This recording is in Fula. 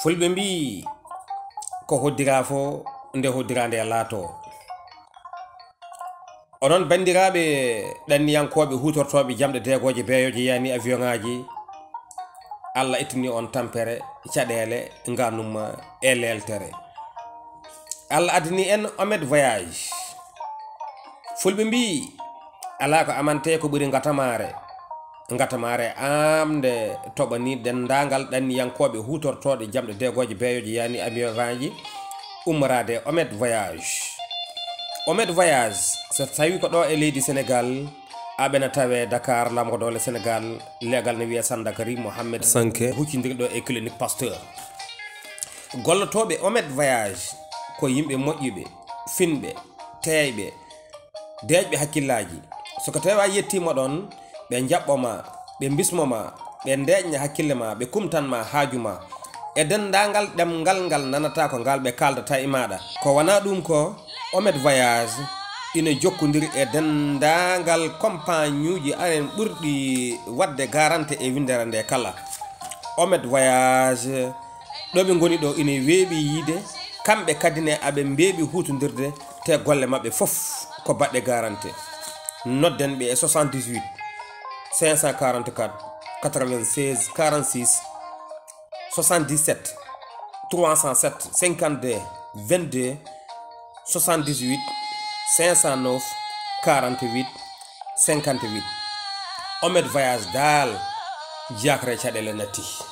fulɓe mbi ko hoddira fo nde hoddira nde laato. Onon bandiraɓe ɗanniyankoɓe hutortoɓe jamɗe degoje beeyoje yani avion ngaji, Allah ittani on tampere caɗele ganuma e leltere. Allah adni en Oméd Voyage. Fulɓe mbi ala ko amante ko ɓuri gatamare amde toɓani dendagal ɗanniyankoɓe hutortoɗe jamɗe degoje beeyoje yani avion ngaji ummorade Oméd Voyage. Oméd Voyage so tawi ko ɗo e leydi Sénégal aɓena tawe Dakar lamgodole Sénégal legal ne wiye Sandaga Rue Mohamed V huccidiri ɗo e Clinique Pasteur. Gollotoɓe Oméd Voyage ko yimɓe moƴƴuɓe, finɓe, teeyɓe, deeƴɓe hakkillaji. Soko tawi a yettima ɗon ɓe jaɓɓoma, ɓe bismoma, ɓe deeƴna hakkille ma, ɓe kumtanma haajuma e dendagal ɗemgal ngal nanata ko ngal ɓe kaldata e maɗa. Ko wona ɗum ko Oméd Voyage ina jokkodiri e dendagal compagnie uji aren ɓurɗi wadde garantie e windere nde kala. Oméd Voyage ɗo ɓe goni ɗo ina weeɓi yiide, kamɓe kadine aɓe mbeeɓi hutodirde te golle mabɓe fof ko baɗɗe garantie. Nodden ɓe e 78 544 96 46 77 307 52 22 78 509 48 58. Oméd Voyage dal jakre caɗele natti.